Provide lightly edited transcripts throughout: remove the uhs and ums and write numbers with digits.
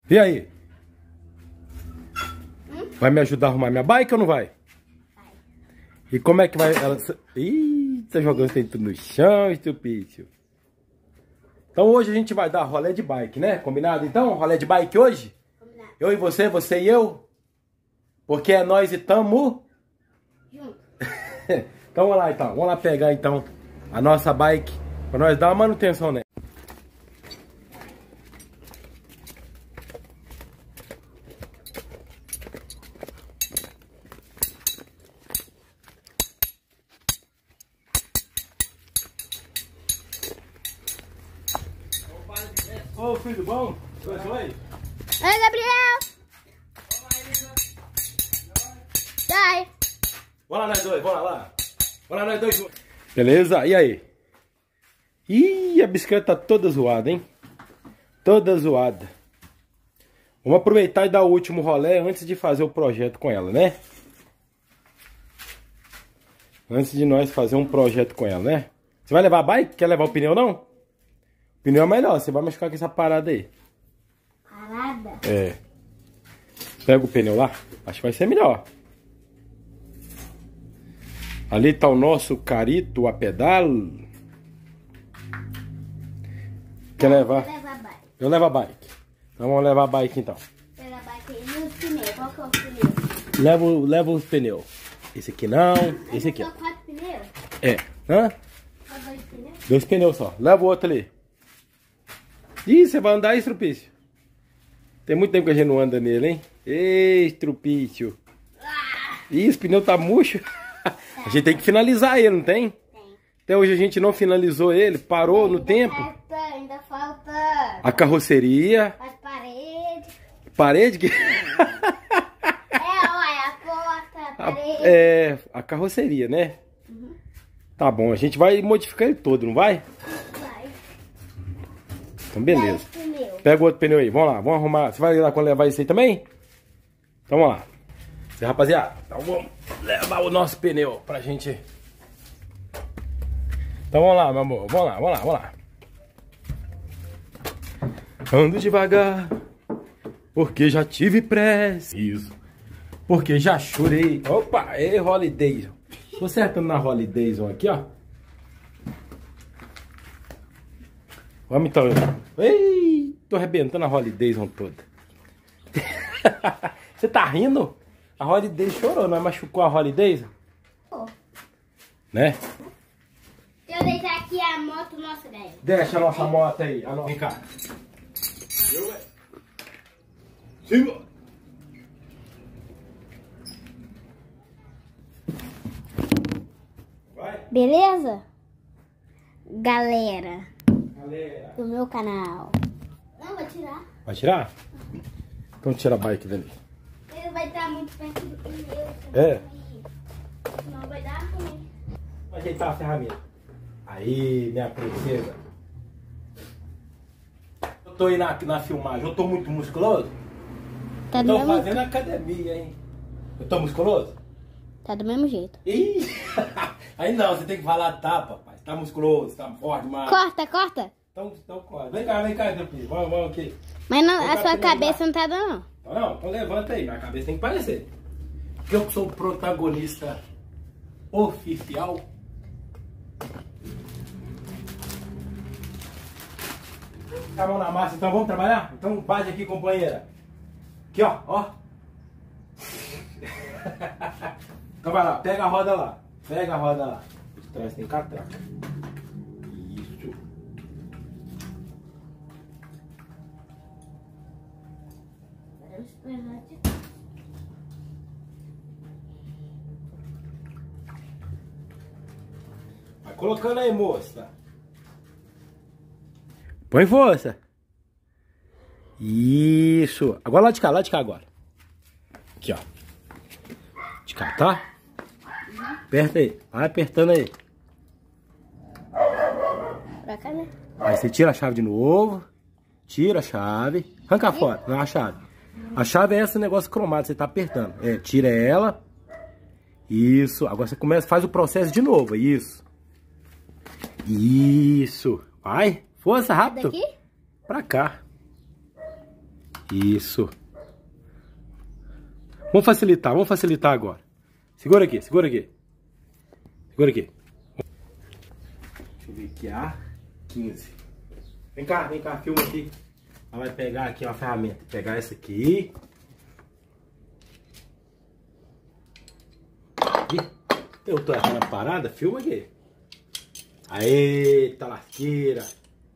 E aí? Vai me ajudar a arrumar minha bike ou não vai? Vai. E como é que vai... Ela... Ih, tá jogando tudo no chão, estupício. Então hoje a gente vai dar rolê de bike, né? Combinado então? Rolê de bike hoje? Combinado. Eu e você e eu? Porque é nós e tamo... Junto. Então vamos lá então. Vamos lá pegar então a nossa bike pra nós dar uma manutenção nela. Ô filho, bom? Oi. Oi, Gabriel! Sai! Vamos lá nós dois, vamos lá. Vamos lá nós dois. Beleza? E aí? Ih, a bicicleta tá toda zoada, hein? Toda zoada. Vamos aproveitar e dar o último rolê antes de fazer o projeto com ela, né? Antes de nós fazer um projeto com ela, né? Você vai levar a bike? Quer levar o pneu, não? O pneu é melhor, você vai machucar com essa parada aí. Parada? É. Pega o pneu lá, acho que vai ser melhor. Ali tá o nosso carito a pedal. Quer levar? Leva a bike. Eu levo a bike. Então vamos levar a bike então. Pega a bike e os pneus. Qual que é o pneu? Leva os pneus. Esse aqui não, esse aqui. Só 4 pneus? É. Hã? Só 2 pneus? 2 pneus só. Leva o outro ali. Ih, você vai andar aí, Estrupício? Tem muito tempo que a gente não anda nele, hein? Ei, Estrupício. Ih, esse pneu tá murcho. A gente tem que finalizar ele, não tem? Tem. Até hoje a gente não finalizou ele, parou no tempo. Ainda falta A carroceria. as paredes. Parede que... Olha, a porta, a parede. É, a carroceria, né? Uhum. Tá bom, a gente vai modificar ele todo, não vai? Vai. Então beleza. 10 pneus. Pega o outro pneu aí, vamos lá, vamos arrumar. Você vai lá quando levar isso aí também? Então vamos lá. Você, rapaziada, então vamos levar o nosso pneu pra gente. Então vamos lá, meu amor, vamos lá. Ando devagar, porque já tive pressa. Isso. Porque já chorei. Opa, é Holiday. Tô acertando na Holiday aqui, ó. Vamos então. Ei, tô arrebentando a Holiday toda. Você tá rindo? A Holiday chorou, não é? Machucou a Holiday? Pô. Né? Deixa eu deixar aqui a moto nossa, velho. Deixa a nossa moto aí. Vem cá. Siga. Vai. Beleza? Galera Galera. do meu canal. Não, vai tirar. Vai tirar? Então tira a bike dali. Ele vai estar muito perto do pneu. É. Não vai dar ruim. Vai ajeitar a ferramenta. Aí, minha princesa. Eu tô aí na filmagem. Eu tô muito musculoso? Tá do Tô mesmo fazendo academia, hein? Eu tô musculoso? Tá do mesmo jeito. Ih! Aí não, você tem que falar, tá, papai. Tá musculoso, tá forte, mas... Corta. Então corre. Vem cá, meu filho. Vamos aqui. Mas não, Vem a cá, sua primeiro cabeça não tá dando, não. Não, então levanta aí. Minha cabeça tem que parecer. Porque eu sou o protagonista oficial. Tá a mão na massa, então vamos trabalhar? Então bate aqui, companheira. Aqui, ó. Então vai lá, pega a roda lá. Os trás tem catraca. Isso. Vai colocando aí, moça. Põe força. Isso. Agora lá de cá agora. Aqui, ó. De cá, tá? Aperta aí. Vai apertando aí. Pra cá, né? Aí você tira a chave de novo. Tira a chave. Arranca fora, não é a chave. A chave é esse negócio cromado, você tá apertando. É, tira ela. Isso. Agora você começa, faz o processo de novo. Isso. Isso. Vai. Força, rápido. Daqui? Pra cá. Isso. Vamos facilitar agora. Segura aqui, segura aqui. Segura aqui. Deixa eu ver aqui, A15. Vem cá, filma aqui. Ela vai pegar aqui uma ferramenta. Pegar essa aqui. Eu tô errando a parada, filma aqui. Aê, tá lasqueira.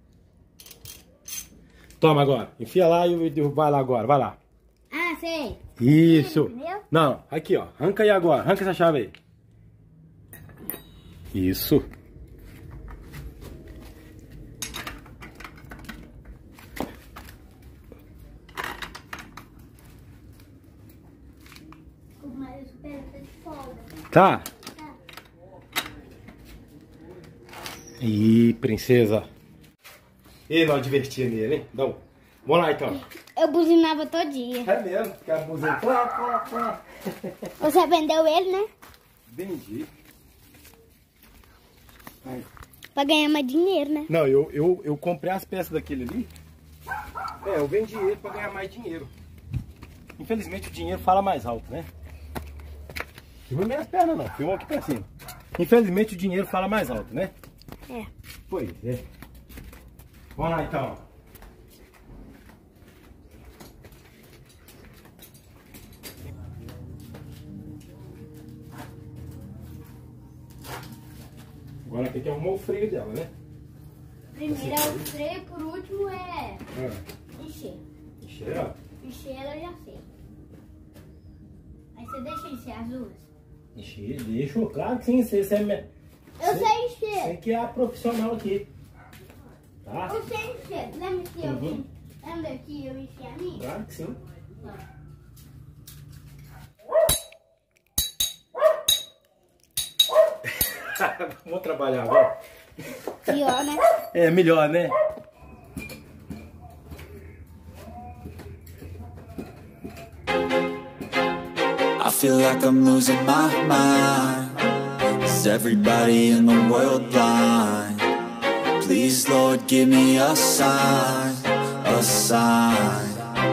Toma agora, enfia lá e vai lá agora, vai lá. Ah, sei. Isso. Não, aqui ó, arranca aí agora, arranca essa chave aí. Isso. Tá. Ih, princesa. E nós divertia nele, hein? Não. Vamos lá então. Eu buzinava todo dia. É mesmo, porque a buzina. Você vendeu ele, né? Vendi. Ai. Pra ganhar mais dinheiro, né? Não, eu comprei as peças daquele ali. É, eu vendi ele pra ganhar mais dinheiro. Infelizmente o dinheiro fala mais alto, né? Filma minhas pernas não, filma aqui pra cima. Infelizmente o dinheiro fala mais alto, né? É. Pois é. Vamos lá então. Agora tem que arrumar o freio dela, né? Primeiro é o freio, por último é encher. Encher, ó. Encher eu já sei. Aí você deixa encher as duas? Encher, deixa, claro que sim. Você é... Eu sei encher. Você que é a profissional aqui. Tá? Eu sei encher. Lembra que lembra que eu enchi a minha? Claro que sim. Vamos trabalhar agora. Pior, né? É melhor, né? I feel like I'm losing my mind. Is everybody in the world blind? Please, Lord, give me a sign, a sign.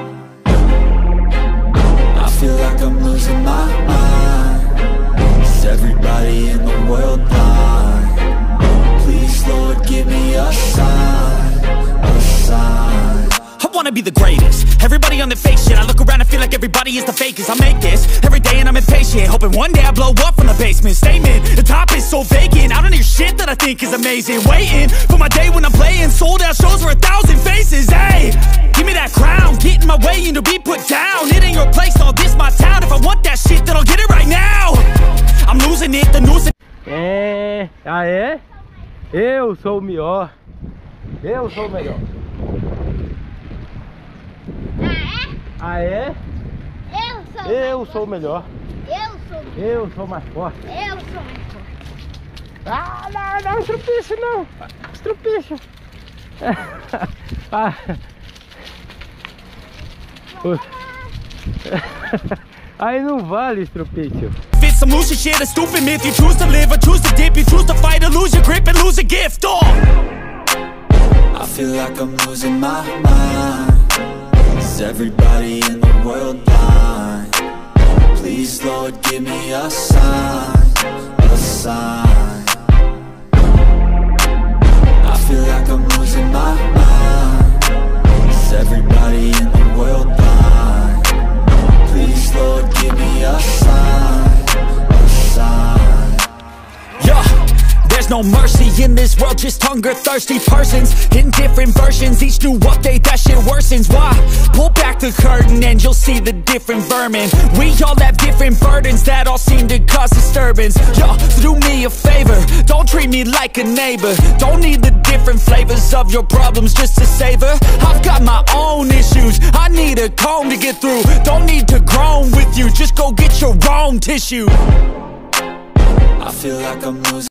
I feel like I'm losing my mind. Is everybody in the world blind? Please, Lord, give me a sign, a sign. I wanna be the greatest. Everybody on their fake shit. I look around and feel like everybody is the fakest. I make this every day and I'm impatient, hoping one day I blow up from the basement. Statement, the top is so vacant. I don't hear shit that I think is amazing. Waiting for my day when I'm playing sold out shows for 1,000 faces. Hey, give me that crown, get in my way and to be put down. It ain't your place, all this my town. If I want that shit, then I'll get it right now. I'm losing it, the news. É, eu sou o melhor. Eu sou o melhor. Ah, é? Eu sou o melhor. Eu sou mais forte. Eu sou mais forte. Ah, não, estrupicha não. Estrupicha. Aí não vale, estrupicha. It's some loose shit, a stupid myth. You choose to live or choose to dip. You choose to fight or lose your grip and lose a gift. Oh! I feel like I'm losing my mind. Is everybody in the world blind? Please, Lord, give me a sign, a sign. I feel like I'm losing my mind. Is everybody in the world blind? Please, Lord, give me a sign, a sign. Yeah, there's no mercy in this world, just hunger-thirsty persons in different versions. Each new update, that shit worsens. Why? Pull back the curtain and you'll see the different vermin. We all have different burdens that all seem to cause disturbance. Yo, so do me a favor, don't treat me like a neighbor. Don't need the different flavors of your problems just to savor. I've got my own issues, I need a comb to get through. Don't need to groan with you, just go get your own tissue. I feel like I'm losing